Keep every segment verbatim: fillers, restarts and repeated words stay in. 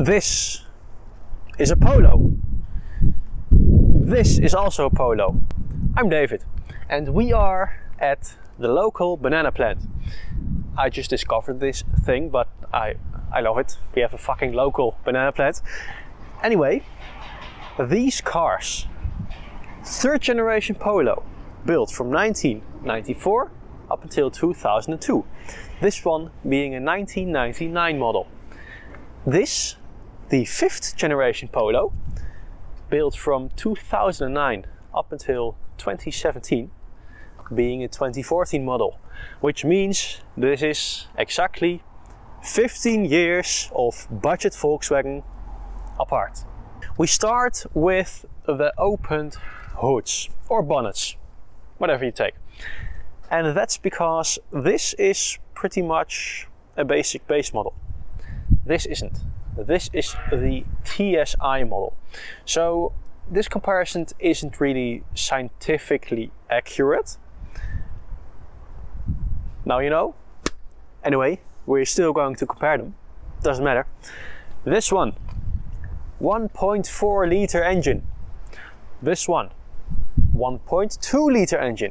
This is a Polo. This is also a Polo. I'm David and we are at the local banana plant. I just discovered this thing, but I, I love it. We have a fucking local banana plant. Anyway, these cars, third generation Polo, built from nineteen ninety-four up until two thousand two. This one being a nineteen ninety-nine model. This, the fifth generation Polo, built from two thousand nine up until twenty seventeen, being a twenty fourteen model, which means this is exactly fifteen years of budget Volkswagen apart. We start with the opened hoods or bonnets, whatever you take. And that's because this is pretty much a basic base model. This isn't. This is the T S I model. So this comparison isn't really scientifically accurate. Now you know. Anyway, we're still going to compare them. Doesn't matter. This one, one point four liter engine. This one, one point two liter engine.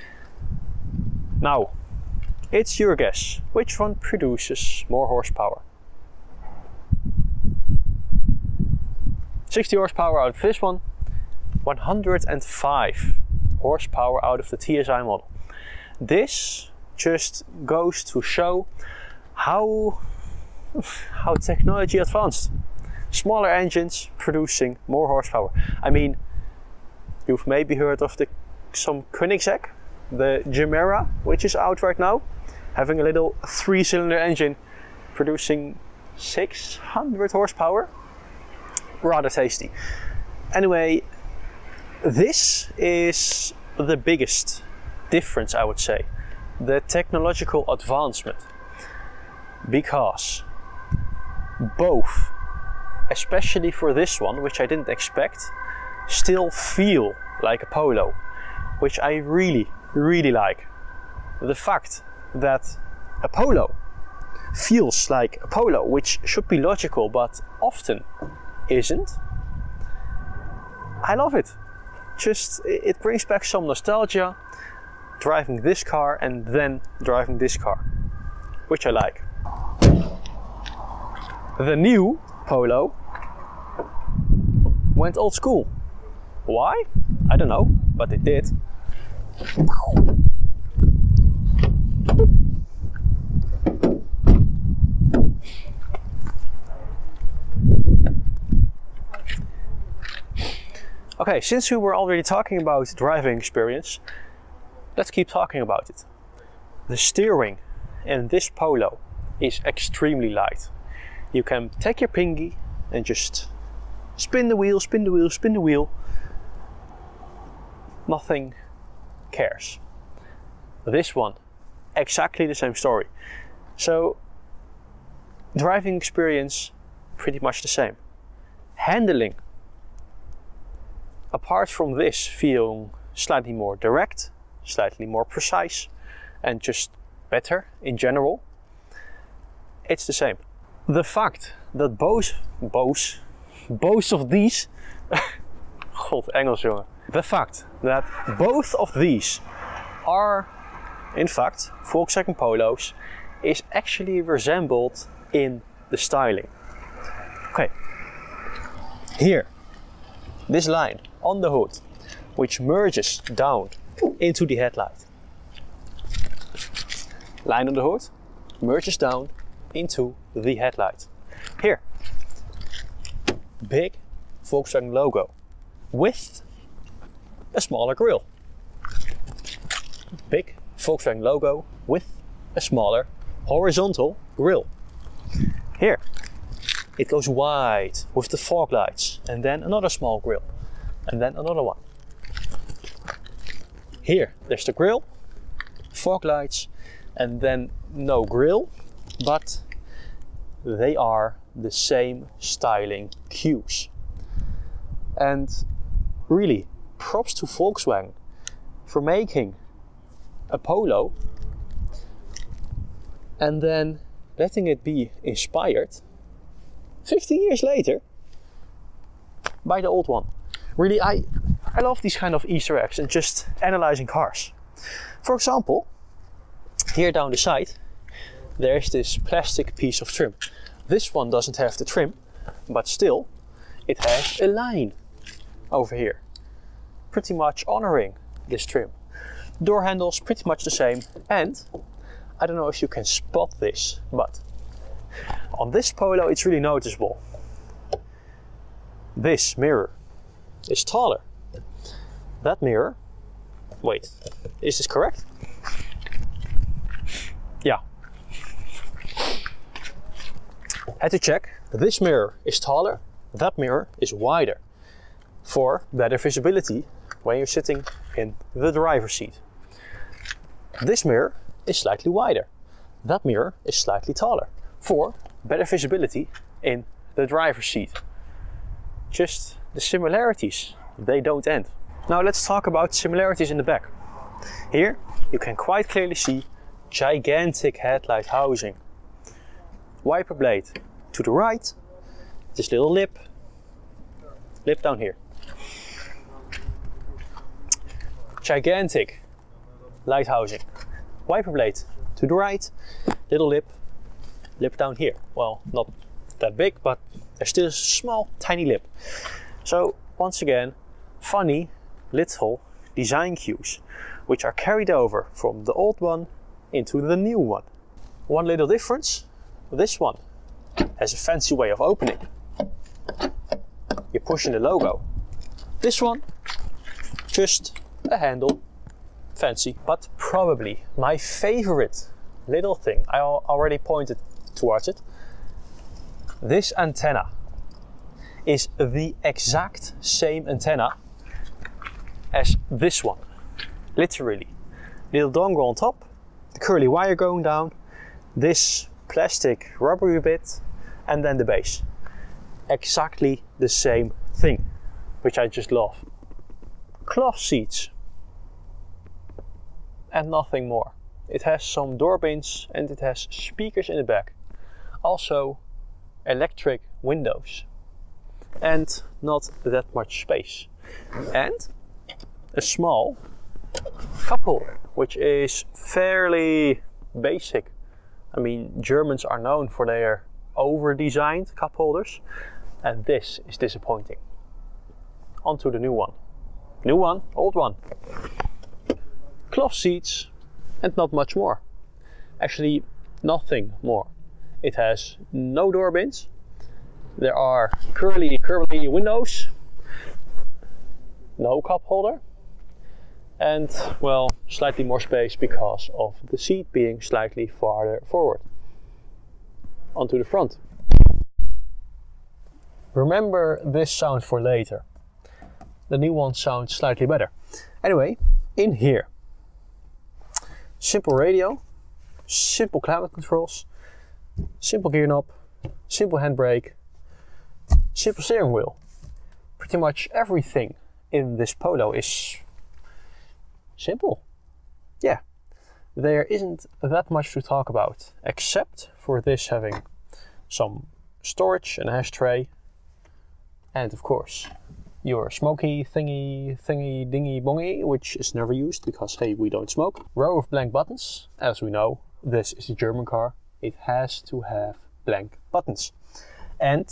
Now, it's your guess. Which one produces more horsepower? sixty horsepower out of this one, one hundred five horsepower out of the T S I model. This just goes to show how, how technology advanced. Smaller engines producing more horsepower. I mean, you've maybe heard of the some Koenigsegg, the Gemera, which is out right now, having a little three-cylinder engine producing six hundred horsepower. Rather tasty. Anyway, this is the biggest difference, I would say, the technological advancement, because both, especially for this one, which I didn't expect, still feel like a Polo, which I really, really like. The fact that a Polo feels like a Polo, which should be logical, but often isn't. I love it. Just, it brings back some nostalgia, driving this car and then driving this car, which I like. The new Polo went old school. Why? I don't know, but it did. Okay, since we were already talking about driving experience, let's keep talking about it. The steering in this Polo is extremely light. You can take your pinky and just spin the wheel, spin the wheel, spin the wheel. Nothing cares. This one, exactly the same story. So, driving experience, pretty much the same. Handling, apart from this feeling slightly more direct, slightly more precise, and just better in general, it's the same. The fact that both, both, both of these, God, Engels jongen. The fact that both of these are, in fact, Volkswagen Polos, is actually resembled in the styling. Okay, here, this line on the hood, which merges down into the headlight. Line on the hood merges down into the headlight. Here, big Volkswagen logo with a smaller grille. Big Volkswagen logo with a smaller horizontal grille. Here, it goes wide with the fog lights and then another small grille. And then another one. Here, there's the grille, fog lights, and then no grille, but they are the same styling cues. And really, props to Volkswagen for making a Polo and then letting it be inspired fifteen years later, buy the old one. Really, I, I love these kind of Easter eggs and just analyzing cars. For example, here down the side, there's this plastic piece of trim. This one doesn't have the trim, but still, it has a line over here, pretty much honoring this trim. Door handles pretty much the same, and I don't know if you can spot this, but on this Polo it's really noticeable. This mirror is taller. That mirror, wait, is this correct? Yeah. Had to check. This mirror is taller, that mirror is wider for better visibility when you're sitting in the driver's seat. This mirror is slightly wider, that mirror is slightly taller for better visibility in the driver's seat. Just the similarities, they don't end. Now let's talk about similarities in the back. Here you can quite clearly see gigantic headlight housing. Wiper blade to the right, this little lip, lip down here. Gigantic light housing. Wiper blade to the right, little lip, lip down here. Well, not that big, but there's still a small, tiny lip. So once again, funny little design cues, which are carried over from the old one into the new one. One little difference, this one has a fancy way of opening. You push in the logo. This one, just a handle, fancy. But probably my favorite little thing, I already pointed towards it. This antenna is the exact same antenna as this one. Literally. Little dongle on top, the curly wire going down, this plastic rubbery bit, and then the base. Exactly the same thing, which I just love. Cloth seats and nothing more. It has some door bins and it has speakers in the back. Also electric windows and not that much space. And a small cup holder, which is fairly basic. I mean, Germans are known for their over-designed cup holders, and this is disappointing. Onto the new one. New one, old one. Cloth seats and not much more. Actually, nothing more. It has no door bins. There are curly, curly windows. No cup holder. And, well, slightly more space because of the seat being slightly farther forward. Onto the front. Remember this sound for later. The new one sounds slightly better. Anyway, in here. Simple radio, simple climate controls, simple gear knob, simple handbrake, simple steering wheel. Pretty much everything in this Polo is simple. Yeah, there isn't that much to talk about, except for this having some storage, an ashtray, and of course your smoky thingy thingy dingy bongy, which is never used because hey, we don't smoke. Row of blank buttons. As we know, this is a German car. It has to have blank buttons. And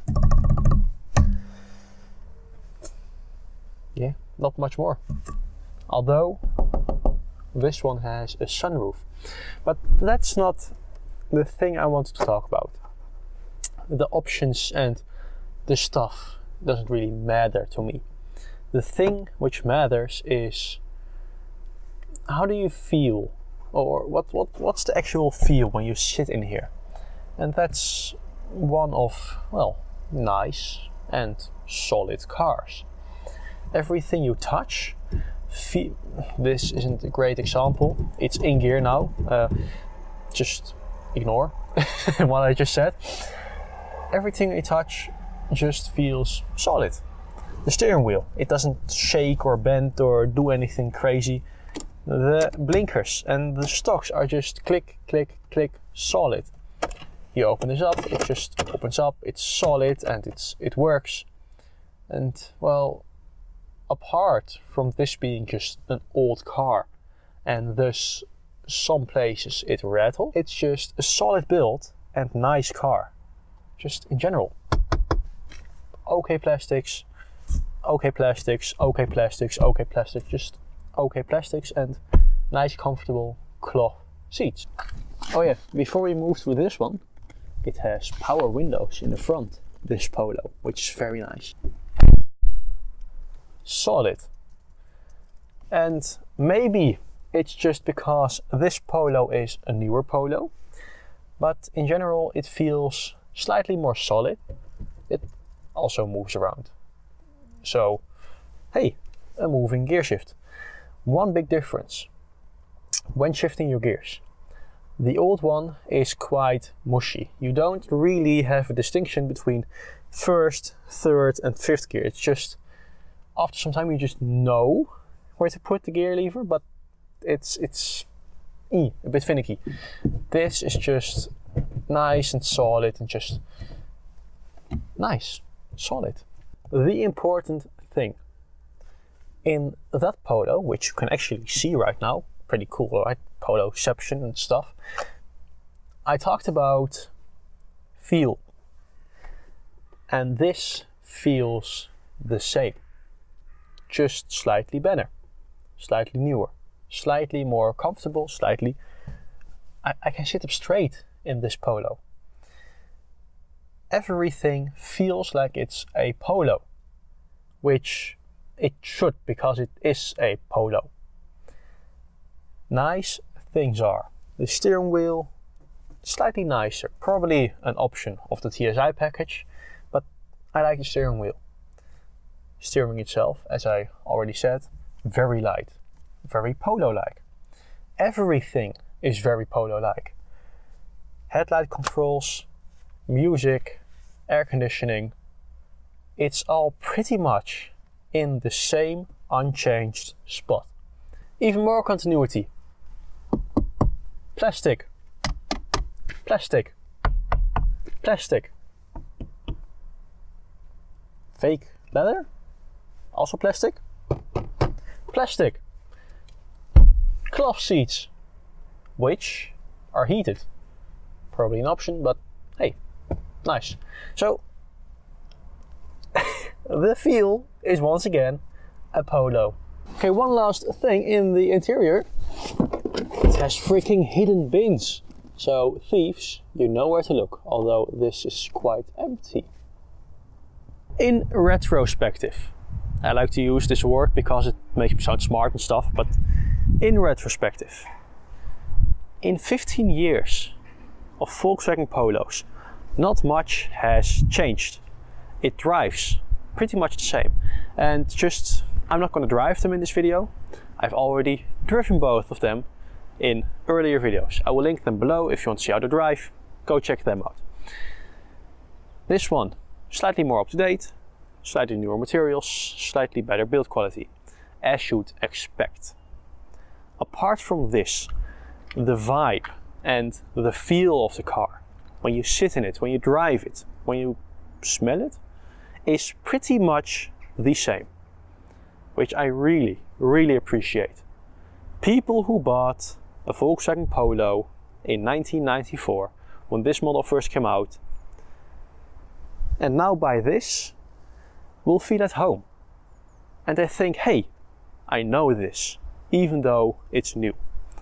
yeah, not much more. Although this one has a sunroof. But that's not the thing I wanted to talk about. The options and the stuff doesn't really matter to me. The thing which matters is how do you feel, or what, what what's the actual feel when you sit in here. And that's one of, well, nice and solid cars. Everything you touch, feel, this isn't a great example, it's in gear now, uh, just ignore what I just said. Everything you touch just feels solid. The steering wheel, it doesn't shake or bend or do anything crazy. The blinkers and the stocks are just click, click, click, solid. you open this up, it just opens up, it's solid and it's it works. And well, apart from this being just an old car and thus some places it rattle, it's just a solid build and nice car. Just in general. Okay plastics, okay plastics, okay plastics, okay plastics, just okay plastics and nice comfortable cloth seats. Oh yeah, before we move to this one, it has power windows in the front, this Polo, which is very nice. Solid. And maybe it's just because this Polo is a newer Polo, but in general it feels slightly more solid. It also moves around. So, hey, a moving gear shift. One big difference when shifting your gears. The old one is quite mushy. You don't really have a distinction between first, third and fifth gear. It's just, after some time you just know where to put the gear lever, but it's, it's eh, a bit finicky. This is just nice and solid and just nice, solid. The important thing in that Polo, which you can actually see right now, pretty cool, right? Poloception and stuff. I talked about feel, and this feels the same, just slightly better, slightly newer, slightly more comfortable, slightly. I, I can sit up straight in this Polo. Everything feels like it's a Polo, which it should, because it is a Polo. Nice things are the steering wheel, slightly nicer, probably an option of the T S I package, but I like the steering wheel. Steering itself, as I already said, very light, very Polo-like. Everything is very Polo-like. Headlight controls, music, air conditioning, it's all pretty much in the same unchanged spot. Even more continuity. Plastic, plastic, plastic. Fake leather, also plastic, plastic. Cloth seats, which are heated. Probably an option, but hey, nice. So, the feel is once again a Polo. Okay, one last thing in the interior. It has freaking hidden bins. So thieves, you know where to look, although this is quite empty. In retrospective, I like to use this word because it makes me sound smart and stuff, but in retrospective, in fifteen years of Volkswagen Polos, not much has changed. It drives pretty much the same. And just, I'm not going to drive them in this video. I've already driven both of them in earlier videos. I will link them below if you want to see how to drive. Go check them out. This one, slightly more up to date, slightly newer materials, slightly better build quality, as you'd expect. Apart from this, the vibe and the feel of the car, when you sit in it, when you drive it, when you smell it, is pretty much the same, which I really, really appreciate. People who bought a Volkswagen Polo in nineteen ninety-four, when this model first came out, and now buy this, will feel at home. And they think, hey, I know this, even though it's new.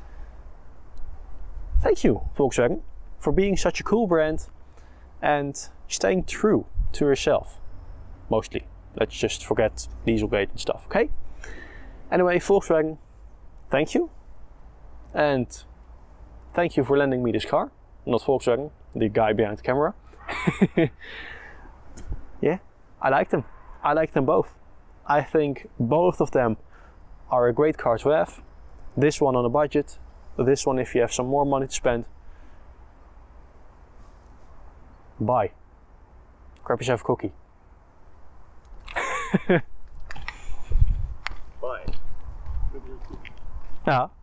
Thank you, Volkswagen, for being such a cool brand and staying true to yourself. Mostly. Let's just forget Dieselgate and stuff, okay? Anyway, Volkswagen, thank you. And thank you for lending me this car. Not Volkswagen, the guy behind the camera. Yeah, I like them. I like them both. I think both of them are a great car to have. This one on a budget, this one if you have some more money to spend. Buy. Grab yourself a cookie. Bye. Ja.